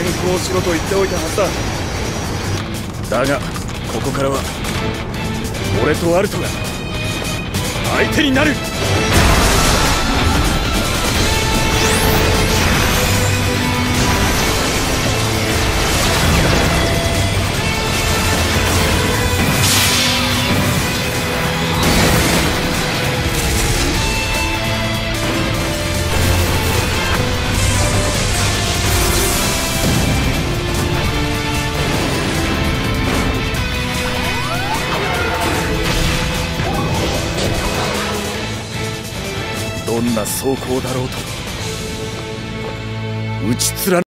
行しろと言っておいたはずだ。だがここからは俺とアルトが相手になる。どんな装甲だろうと打ち貫